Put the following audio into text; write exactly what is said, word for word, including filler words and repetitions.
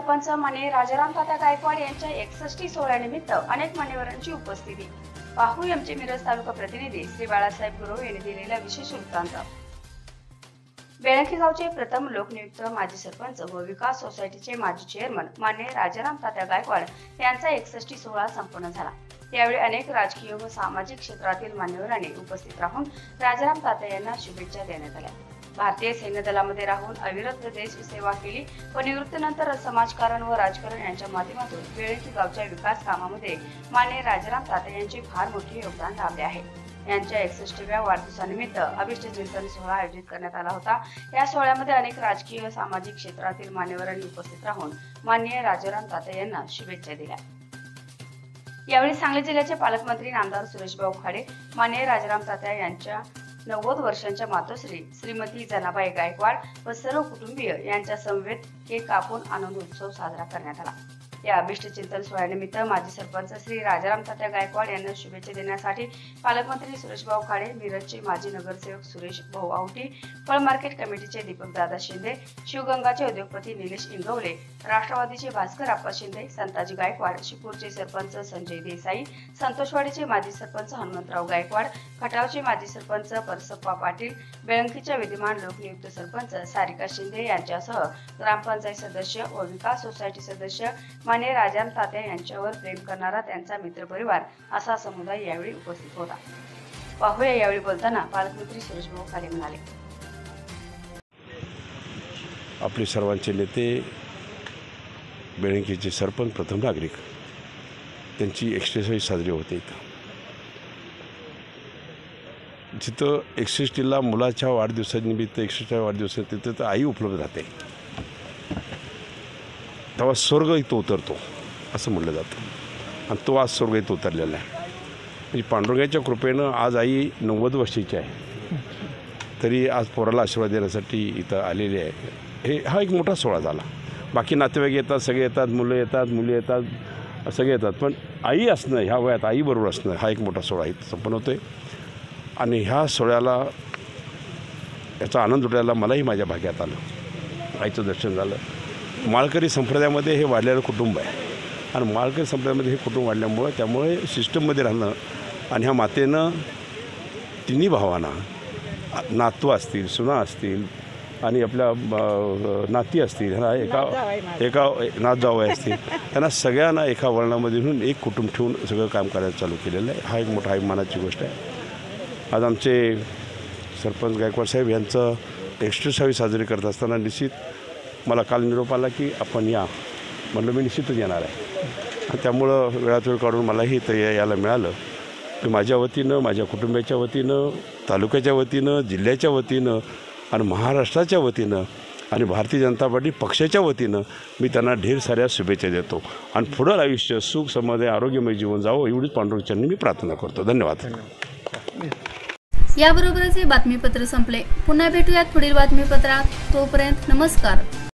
सरपंच माननीय राजाराम तात्या गायकवाड यांच्या एकसष्टी सोहळ्यानिमित्त अनेक मान्यवरांची उपस्थिती। पाहू आमचे मिरज तालुका प्रतिनिधी श्री बाळासाहेब गुरव यांनी दिलेला विशेष वृत्तांत। बेळंकी गावचे प्रथम लोकनियुक्त माजी सरपंच व विकास सोसायटीचे माजी चेअरमन माननीय राजाराम तात्या गायकवाड यांचा एकसष्टी सोहळा संपन्न झाला। यावेळी अनेक राजकीय व सामाजिक क्षेत्रातील मान्यवरांनी उपस्थित राहून राजाराम तात्या यांना शुभेच्छा देण्यात आल्या। भारतीय सैन्य दलामध्ये राहून अविरत देश सेवा केली व निवृत्तीनंतर समाजकारण व राजकारण यांच्या माध्यमातून बेळंकी गावच्या विकास कामामध्ये माननीय राजाराम तात्या यांचे फार मोठे योगदान लाभले आहे। यांच्या एकसष्टीव्या वाढदिवसानिमित्त अभिष्ट चिंतन सोहळा आयोजित करण्यात आला होता। या सोहळ्यामध्ये अनेक राजकीय व सामाजिक क्षेत्रातील मान्यवरांनी उपस्थित राहून माननीय राजाराम तात्या यांना शुभेच्छा दिल्या। यावेळी सांगली जिल्ह्याचे पालकमंत्री नामदार सुरेशभाऊ खाडे, माननीय राजाराम तात्या यांच्या नव्वद वर्षांच्या मातोश्री श्रीमती जनाबाई गायकवाड व सर्व कुटुंबीय यांच्या समवेत केक कापून आनंद उत्सव साजरा करण्यात आला। या अभिष्ट चिंतन सोहळ्यानिमित्त माजी सरपंच श्री राजाराम तात्या गायकवाड यांना शुभेच्छा देण्यासाठी पालकमंत्री सुरेशभाऊ खाडे, मिरजचे माजी नगरसेवक सुरेश भाऊ आवटी, फळ मार्केट कमिटीचे दीपक दादा शिंदे, शिवगंगाचे उद्योगपती निलेश इंगवले, राष्ट्रवादीचे भास्कर आप्पा शिंदे, संताजी गायकवाड, शिपूरचे सरपंच संजय देसाई, संतोषवाडीचे माजी सरपंच हनुमंतराव गायकवाड, खटावचे माजी सरपंच परसप्पा पाटील, बेळंकीच्या विद्यमान लोकनियुक्त सरपंच सारिका शिंदे यांच्यासह ग्रामपंचायत सदस्य व विकास सोसायटी सदस्य माननीय राजाराम तात्या यांच्यावर प्रेम करणारा त्यांचा मित्रपरिवार असा समुदाय यावेळी उपस्थित होता। पाहूया यावेळी बोलताना पालकमंत्री सुरेशभाऊ खाडे म्हणाले, आपले सर्वांचे नेते बेळंकीचे सरपंच प्रथम नागरिक त्यांची एकसष्टी साजरी होते। जिथं एकसष्टीला मुलाच्या वाढदिवसानिमित्त एकसष्टीच्या वाढदिवसा तिथं तर आई उपलब्ध राहते, तेव्हा स्वर्ग इथं उतरतो असं म्हटलं जातं आणि तो आज स्वर्ग इथं उतरलेला आहे। म्हणजे पांडुरंगाच्या कृपेनं आज आई नव्वद वर्षाची आहे, तरी आज पोराला आशीर्वाद देण्यासाठी इथं आलेली आहे। हे हा एक मोठा सोहळा झाला। बाकी नातेवाईक येतात, सगळे येतात, मुलं येतात, मुली येतात, सगळे येतात, पण आई असणं, ह्या वयात आईबरोबर असणं हा एक मोठा सोहळा इथं संपन्न होतो आहे। आणि ह्या सोहळ्याला याचा आनंद लुटायला मलाही माझ्या भाग्यात आलं, आईचं दर्शन झालं। माळकरी संप्रदायामध्ये हे वाढलेलं कुटुंब आहे आणि माळकरी संप्रदायामध्ये हे कुटुंब वाढल्यामुळं त्यामुळे सिस्टममध्ये राहणं आणि ह्या मातेनं तिन्ही भावांना नातू असतील, सुना असतील आणि आपल्या नाती असतील, ह्यांना एका एका नात जावई असतील, त्यांना सगळ्यांना एका वर्णामध्ये घेऊन एक कुटुंब ठेवून सगळं काम करायला चालू केलेलं आहे। हा एक मोठा अभिमानाची गोष्ट आहे। आज आमचे सरपंच गायकवाड साहेब यांचं एकसष्टावी साजरी करत असताना निश्चित मला काल निरोप आला की आपण या, म्हणलं मी निश्चितच येणार आहे। त्यामुळं वेळात वेळ काढून मलाही इथं यायला मिळालं की माझ्या वतीनं, माझ्या कुटुंबाच्या वतीनं, तालुक्याच्या वतीनं, जिल्ह्याच्या वतीनं आणि महाराष्ट्राच्या वतीनं आणि भारतीय जनता पार्टी पक्षाच्या वतीनं मी त्यांना ढेर साऱ्या शुभेच्छा देतो आणि पुढं आयुष्य सुख समाधान आरोग्यमय जीवन जावं एवढीच पांडुरंगाच्यांनी मी प्रार्थना करतो। धन्यवाद। याबरोबरच हे बातमीपत्र संपले। पुन्हा भेटूयात पुढील बातमीपत्रात। तोपर्यंत नमस्कार।